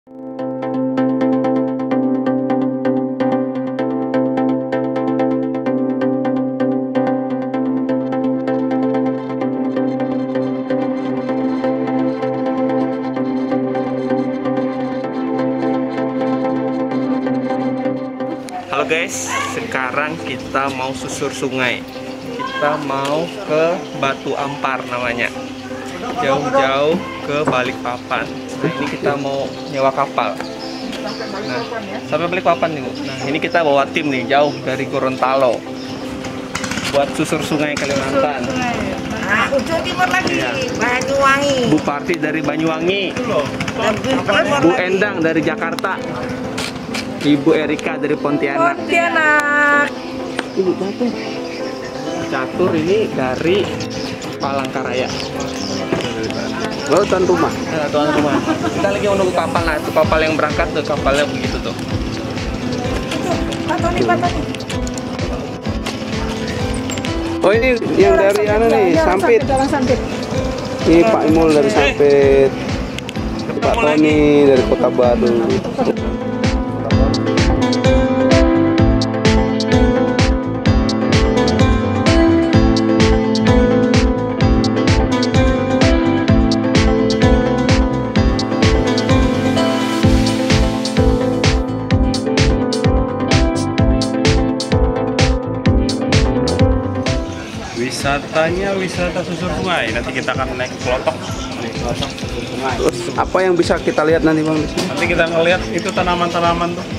Halo guys, sekarang kita mau susur sungai. Kita mau ke Batu Ampar namanya. Jauh-jauh ke Balikpapan. Nah, ini kita mau nyewa kapal. Nah, sampai Balikpapan nih, Bu. Nah, ini kita bawa tim nih jauh dari Gorontalo buat susur sungai Kalimantan. Nah, ujung timur lagi, Iya. Banyuwangi. Bu Parti dari Banyuwangi, Bu Endang dari Jakarta, Ibu Erika dari Pontianak. Ibu Catur ini dari Palangkaraya. Lalu tuan rumah. Nah, tuan rumah. Kita lagi menunggu kapal. Nah, itu kapal yang berangkat tuh, kapalnya begitu tuh. Patoni. Oh ini yang dari nih, Sampit. Ini Pak Imul dari Sampit. Pak Tony dari Kota Baru. Wisatanya wisata susur sungai. Nanti kita akan naik kelotok. Terus apa yang bisa kita lihat nanti Bang? Nanti kita ngelihat itu tanaman-tanaman tuh.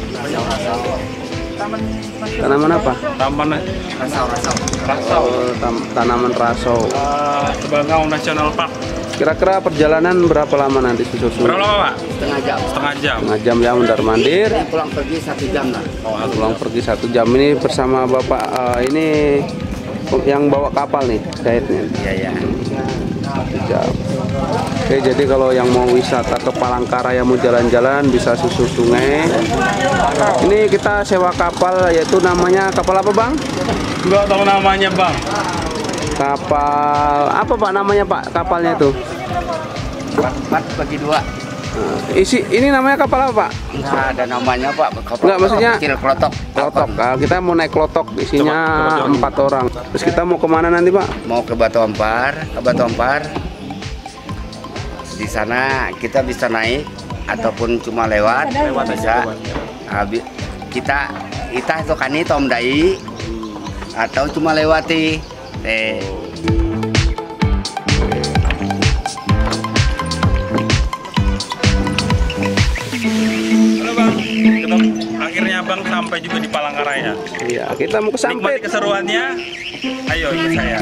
Tanaman apa? Taman rasau. Oh, tanaman rasau. Sebangau National Park. Kira-kira perjalanan berapa lama nanti susur sungai? Berapa lama, Pak? Setengah jam. Setengah jam. Setengah jam ya mondar mandir. Pulang pergi 1 jam lah. Pulang pergi 1 jam. Ini bersama Bapak ini yang bawa kapal nih, guide-nya. Iya. 1 jam. Oke, jadi kalau yang mau wisata ke Palangkaraya mau jalan-jalan bisa susur sungai. Ini kita sewa kapal, yaitu namanya kapal apa Bang? Enggak tahu namanya, Bang. Kapal apa Pak namanya Pak kapalnya itu? 4/2. Ini namanya kapal apa Pak? Nggak ada namanya Pak. Enggak, maksudnya kecil klotok. Klotok. Nah, kita mau naik klotok, isinya 4 orang. Terus kita mau kemana nanti Pak? Mau ke Batu Ampar, Di sana kita bisa naik ataupun cuma lewat bisa. Kita itu kan itu Tom Dai atau cuma lewati. Halo, Bang. Akhirnya Bang sampai juga di Palangkaraya. Iya, kita mau ke Nikmati Sampit. keseruannya. Ayo ikut saya.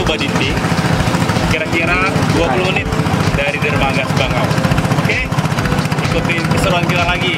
Purwodadi. Kira-kira 20 menit dari dermaga Sebangau. Oke, ikutin keseruan kita lagi.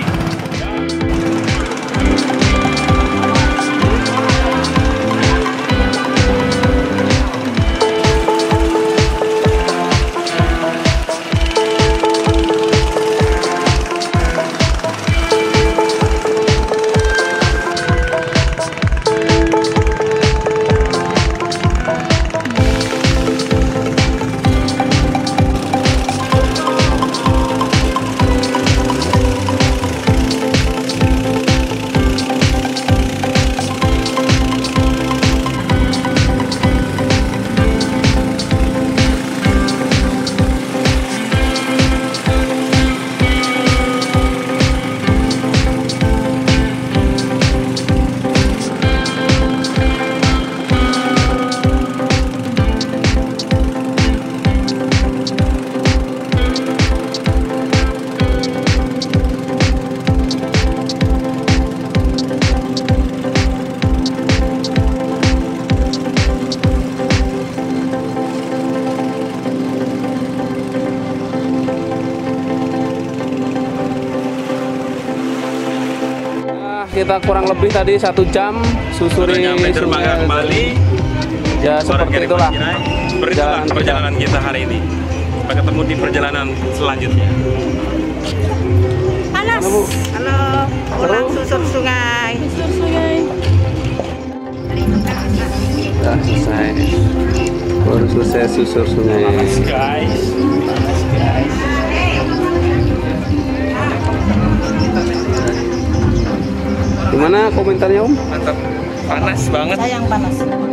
Kita kurang lebih tadi 1 jam susuri Sampai dermaga kembali. Ya seperti itulah perjalanan kita hari ini. Sampai ketemu di perjalanan selanjutnya. Panas. Halo, pulang susur sungai. Susur sungai. Sudah selesai. Baru selesai susur sungai. Guys. Gimana komentarnya Om? Mantap, panas banget. Saya yang panas.